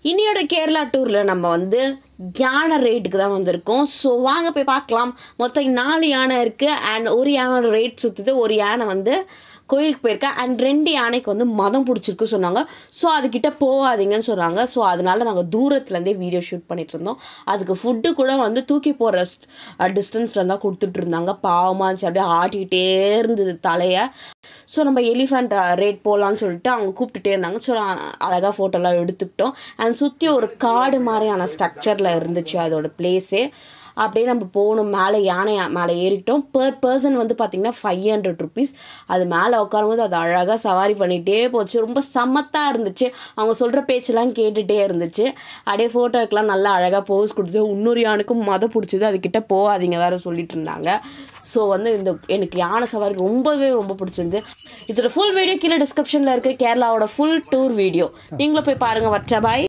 இன்னியோட கேரளா டூரில் நம்ம வந்து யானை ரேட்டுக்கு தான் வந்திருக்கோம். ஸோ வாங்க போய் பார்க்கலாம். மொத்தம் 4 யானை இருக்குது. அண்ட் ஒரு யானை ரேட் சுற்றுது, ஒரு யானை வந்து கோயிலுக்கு போயிருக்கா. அண்ட் 2 யானைக்கு வந்து மதம் பிடிச்சிருக்கு சொன்னாங்க. ஸோ அதுக்கிட்ட போகாதீங்கன்னு சொன்னாங்க. ஸோ அதனால நாங்கள் தூரத்துலேருந்தே வீடியோ ஷூட் பண்ணிகிட்டு இருந்தோம். அதுக்கு ஃபுட்டு கூட வந்து தூக்கி போகிற டிஸ்டன்ஸில் தான் கொடுத்துட்டு இருந்தாங்க. பாவமாக இருந்துச்சு, அப்படியே ஆட்டிக்கிட்டே இருந்தது தலையை. ஸோ நம்ம எலிஃபண்ட் ரேட் போகலான்னு சொல்லிட்டு அவங்க கூப்பிட்டுட்டே இருந்தாங்க. ஸோ அழகாக ஃபோட்டோலாம் எடுத்துக்கிட்டோம். அண்ட் சுற்றி ஒரு காடு மாதிரியான ஸ்ட்ரக்சரில் இருந்துச்சு அதோட பிளேஸே. அப்படியே நம்ம போகணும். மேலே யானை மேலே ஏறிக்கிட்டோம். பெர் பர்சன் வந்து பார்த்திங்கன்னா 500 ருபீஸ். அது மேலே உட்காரும்போது அது அழகாக சவாரி பண்ணிகிட்டே போச்சு. ரொம்ப சமத்தாக இருந்துச்சு. அவங்க சொல்கிற பேச்செல்லாம் கேட்டுகிட்டே இருந்துச்சு. அப்படியே ஃபோட்டோக்கெலாம் நல்லா அழகாக போஸ் கொடுத்து இன்னொரு யானுக்கும் மதம் பிடிச்சிது, அதுக்கிட்ட போகாதீங்க வேறு சொல்லிட்டு இருந்தாங்க. ஸோ வந்து எனக்கு யானை சவாரி ரொம்ப பிடிச்சிருந்து. இதோட ஃபுல் வீடியோ கீழே டிஸ்கிரிப்ஷனில் இருக்குது. கேரளாவோட ஃபுல் டூர் வீடியோ நீங்களும் போய் பாருங்கள். வச்சா பாய்.